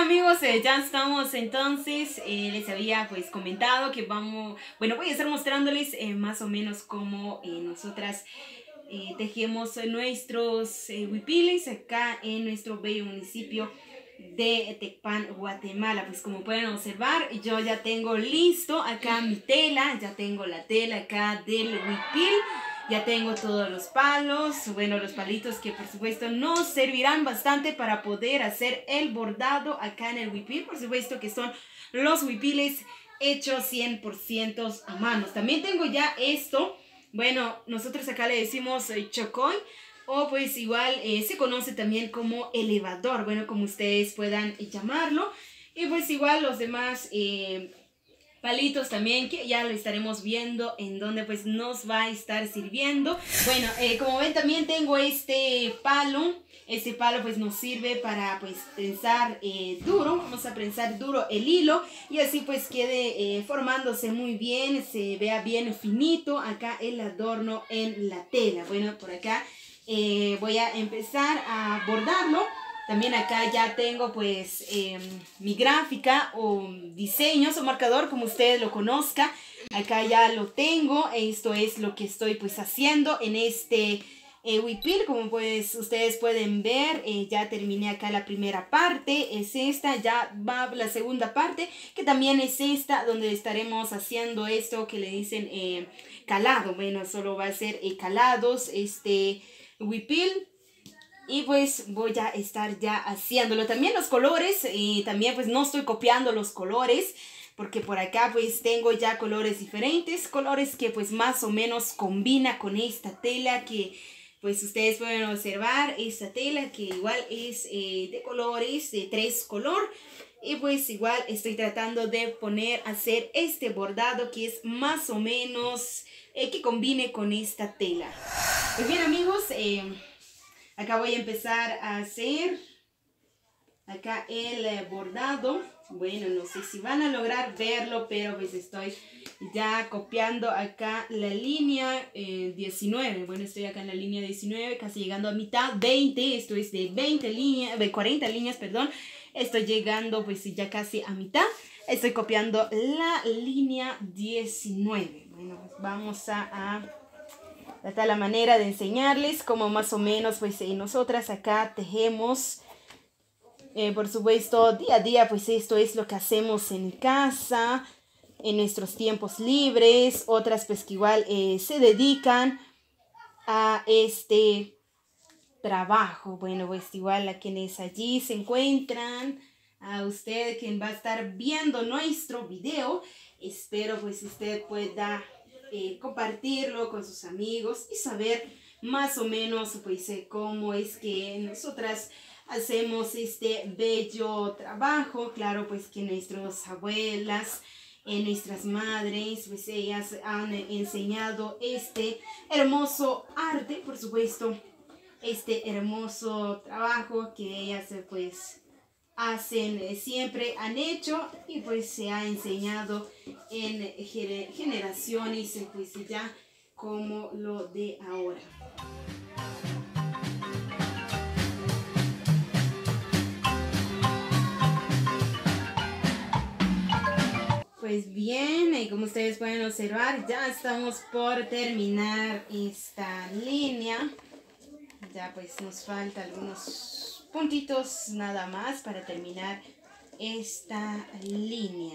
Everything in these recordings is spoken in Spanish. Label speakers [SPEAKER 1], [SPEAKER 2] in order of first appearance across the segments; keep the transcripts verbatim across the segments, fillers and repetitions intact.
[SPEAKER 1] amigos, eh, ya estamos entonces, eh, les había pues comentado que vamos, bueno, voy a estar mostrándoles eh, más o menos cómo eh, nosotras eh, tejemos nuestros eh, huipiles acá en nuestro bello municipio de Tecpan, Guatemala. Pues como pueden observar, yo ya tengo listo acá mi tela, ya tengo la tela acá del huipil. Ya tengo todos los palos, bueno, los palitos que por supuesto nos servirán bastante para poder hacer el bordado acá en el huipil. Por supuesto que son los huipiles hechos cien por ciento a manos. También tengo ya esto, bueno, nosotros acá le decimos eh, chocoy, o pues igual eh, se conoce también como elevador, bueno, como ustedes puedan llamarlo. Y pues igual los demás Eh, palitos también, que ya lo estaremos viendo en donde pues nos va a estar sirviendo. Bueno, eh, como ven también tengo este palo. Este palo pues nos sirve para pues prensar eh, duro. Vamos a prensar duro el hilo y así pues quede eh, formándose muy bien, se vea bien finito acá el adorno en la tela. Bueno, por acá eh, voy a empezar a bordarlo. También acá ya tengo pues eh, mi gráfica o diseños o marcador, como ustedes lo conozcan. Acá ya lo tengo. Esto es lo que estoy pues haciendo en este eh, huipil. Como pues ustedes pueden ver, eh, ya terminé acá la primera parte. Es esta, ya va la segunda parte, que también es esta, donde estaremos haciendo esto que le dicen eh, calado. Bueno, solo va a ser eh, calados este huipil. Y pues voy a estar ya haciéndolo. También los colores, y también pues no estoy copiando los colores, porque por acá pues tengo ya colores diferentes, colores que pues más o menos combina con esta tela que pues ustedes pueden observar. Esta tela que igual es eh, de colores, de tres color. Y pues igual estoy tratando de poner, hacer este bordado que es más o menos eh, que combine con esta tela. Pues bien amigos, eh... acá voy a empezar a hacer acá el eh, bordado. Bueno, no sé si van a lograr verlo, pero pues estoy ya copiando acá la línea eh, diecinueve. Bueno, estoy acá en la línea diecinueve, casi llegando a mitad, veinte. Esto es de veinte líneas, de cuarenta líneas, perdón. Estoy llegando pues ya casi a mitad. Estoy copiando la línea diecinueve. Bueno, pues vamos a... a Esta es la manera de enseñarles cómo más o menos pues eh, nosotras acá tejemos. Eh, por supuesto, día a día pues esto es lo que hacemos en casa, en nuestros tiempos libres. Otras pues que igual eh, se dedican a este trabajo. Bueno, pues igual a quienes allí se encuentran, a usted quien va a estar viendo nuestro video, espero pues usted pueda Eh, compartirlo con sus amigos y saber más o menos pues eh, cómo es que nosotras hacemos este bello trabajo. Claro pues que nuestras abuelas, eh, nuestras madres, pues ellas han enseñado este hermoso arte, por supuesto, este hermoso trabajo que ellas pues hacen, eh, siempre han hecho, y pues se ha enseñado en generaciones pues ya como lo de ahora. Pues bien, y como ustedes pueden observar, ya estamos por terminar esta línea. Ya pues nos falta algunos puntitos nada más para terminar esta línea.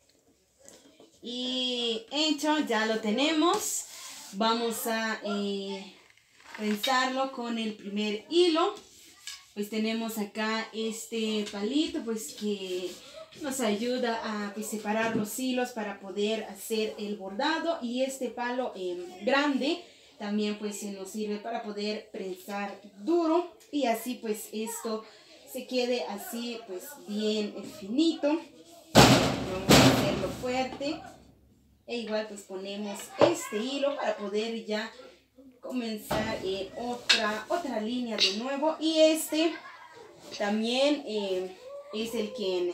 [SPEAKER 1] Y hecho, ya lo tenemos. Vamos a eh, prensarlo con el primer hilo. Pues tenemos acá este palito pues que nos ayuda a pues, separar los hilos para poder hacer el bordado. Y este palo eh, grande también pues se nos sirve para poder prensar duro, y así pues esto se quede así pues bien finito. Vamos a hacerlo fuerte, e igual pues ponemos este hilo para poder ya comenzar eh, otra, otra línea de nuevo. Y este también eh, es el que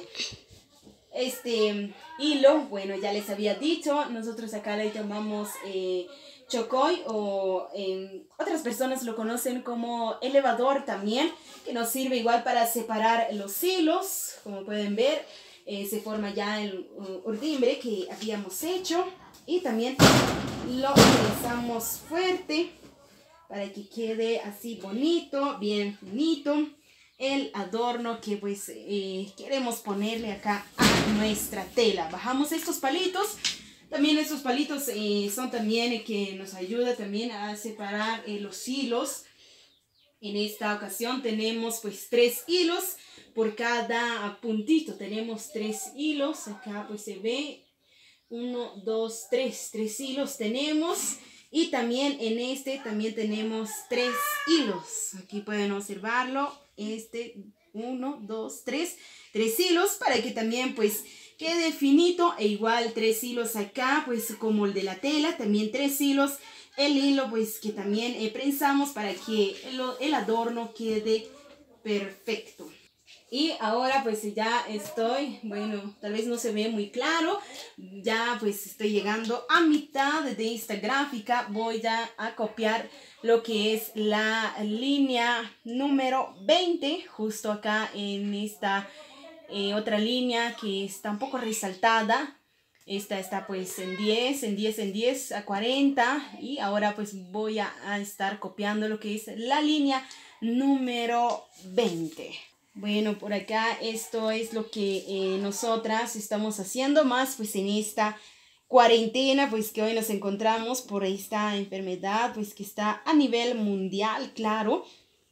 [SPEAKER 1] este hilo, bueno, ya les había dicho, nosotros acá le llamamos eh, chocoy o eh, otras personas lo conocen como elevador también, que nos sirve igual para separar los hilos. Como pueden ver, eh, se forma ya el uh, urdimbre que habíamos hecho y también lo ingresamos fuerte para que quede así bonito, bien finito el adorno que pues eh, queremos ponerle acá a nuestra tela. Bajamos estos palitos. También estos palitos eh, son también eh, que nos ayuda también a separar eh, los hilos. En esta ocasión tenemos pues tres hilos por cada puntito. Tenemos tres hilos. Acá pues se ve uno, dos, tres. Tres hilos tenemos. Y también en este también tenemos tres hilos. Aquí pueden observarlo. Este, uno, dos, tres. Tres hilos para que también pues quede finito. E igual tres hilos acá pues como el de la tela. También tres hilos. El hilo pues que también eh, prensamos para que el, el adorno quede perfecto. Y ahora pues ya estoy, bueno, tal vez no se ve muy claro, ya pues estoy llegando a mitad de esta gráfica. Voy ya a copiar lo que es la línea número veinte, justo acá en esta eh, otra línea que está un poco resaltada. Esta está pues en diez, en diez, en diez a cuarenta y ahora pues voy a, a estar copiando lo que es la línea número veinte. Bueno, por acá esto es lo que eh, nosotras estamos haciendo más pues en esta cuarentena pues que hoy nos encontramos por esta enfermedad pues que está a nivel mundial, claro.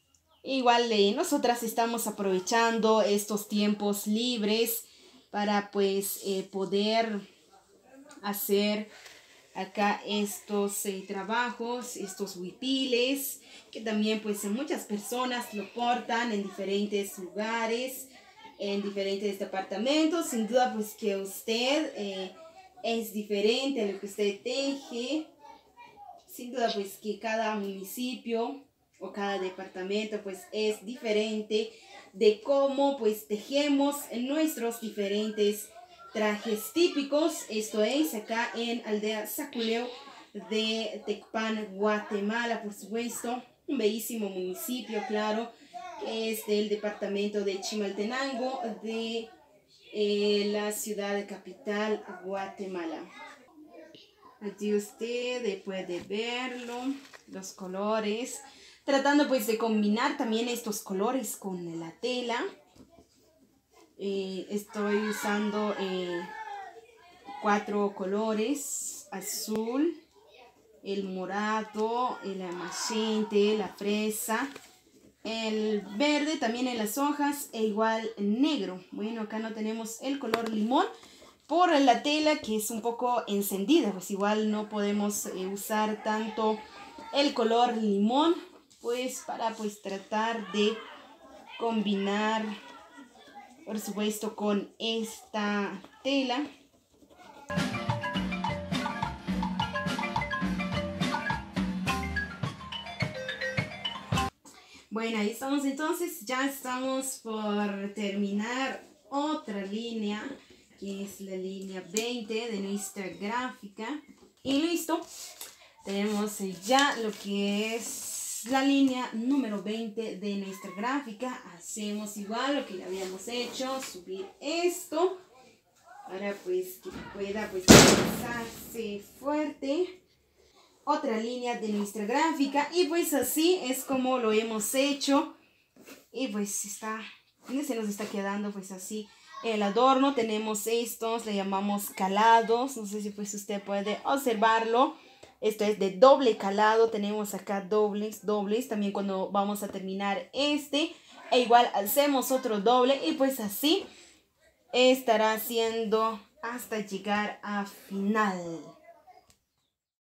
[SPEAKER 1] Igual eh, nosotras estamos aprovechando estos tiempos libres para pues eh, poder hacer acá estos eh, trabajos, estos huipiles, que también pues muchas personas lo portan en diferentes lugares, en diferentes departamentos. Sin duda pues que usted eh, es diferente a lo que usted teje. Sin duda pues que cada municipio o cada departamento pues es diferente de cómo pues tejemos en nuestros diferentes trajes típicos. Esto es acá en Aldea Saculeo de Tecpan, Guatemala, por supuesto. Un bellísimo municipio, claro, que es del departamento de Chimaltenango, de eh, la ciudad capital, Guatemala. Aquí usted puede verlo, los colores, tratando pues de combinar también estos colores con la tela. Eh, estoy usando eh, cuatro colores: azul, el morado, el magenta, la fresa, el verde también en las hojas e igual negro. Bueno, acá no tenemos el color limón por la tela que es un poco encendida, pues igual no podemos eh, usar tanto el color limón pues para pues tratar de combinar por supuesto con esta tela. Bueno, ahí estamos entonces, ya estamos por terminar otra línea, que es la línea veinte de nuestra gráfica. Y listo, tenemos ya lo que es la línea número veinte de nuestra gráfica. Hacemos igual lo que ya habíamos hecho, subir esto para pues que pueda pues pasarse fuerte. Otra línea de nuestra gráfica y pues así es como lo hemos hecho. Y pues está, se nos está quedando pues así el adorno. Tenemos estos, le llamamos calados, no sé si pues usted puede observarlo. Esto es de doble calado, tenemos acá dobles, dobles, también cuando vamos a terminar este, e igual hacemos otro doble y pues así estará haciendo hasta llegar a final.